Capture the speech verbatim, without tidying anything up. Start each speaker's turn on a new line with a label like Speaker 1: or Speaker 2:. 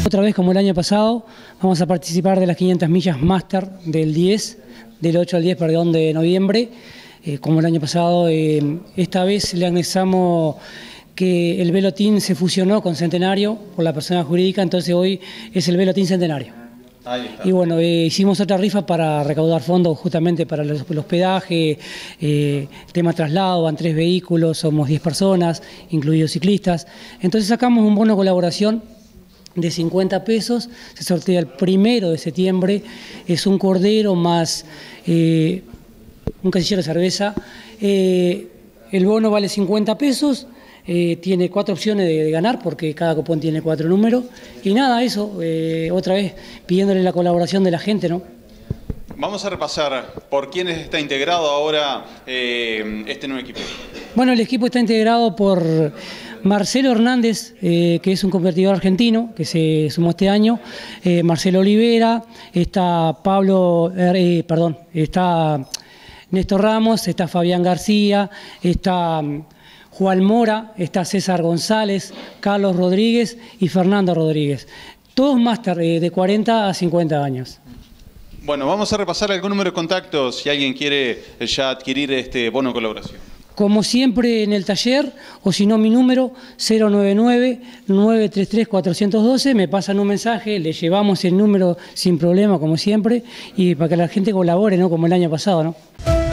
Speaker 1: Otra vez, como el año pasado, vamos a participar de las quinientas millas Master del diez, del ocho al diez, perdón, de noviembre. Eh, como el año pasado, eh, esta vez le anexamos que el Velo Team se fusionó con Centenario por la persona jurídica, entonces hoy es el Velo Team Centenario. Y bueno, eh, hicimos otra rifa para recaudar fondos justamente para los, el hospedaje, eh, tema traslado, van tres vehículos, somos diez personas, incluidos ciclistas. Entonces sacamos un bono de colaboración de cincuenta pesos, se sortea el primero de septiembre, es un cordero más eh, un casillero de cerveza. Eh, el bono vale cincuenta pesos. Eh, tiene cuatro opciones de, de ganar porque cada cupón tiene cuatro números y nada, eso, eh, otra vez pidiéndole la colaboración de la gente, ¿no?
Speaker 2: Vamos a repasar por quiénes está integrado ahora eh, este nuevo equipo.
Speaker 1: Bueno, el equipo está integrado por Marcelo Hernández, eh, que es un competidor argentino que se sumó este año, eh, Marcelo Olivera, está Pablo, eh, perdón, está Néstor Ramos, está Fabián García, está Juan Mora, está César González, Carlos Rodríguez y Fernando Rodríguez. Todos máster eh, de cuarenta a cincuenta años.
Speaker 2: Bueno, vamos a repasar algún número de contactos si alguien quiere ya adquirir este bono de colaboración.
Speaker 1: Como siempre en el taller, o si no mi número, cero nueve nueve, nueve tres tres, cuatro uno dos, me pasan un mensaje, le llevamos el número sin problema como siempre y para que la gente colabore, ¿no? Como el año pasado, ¿no?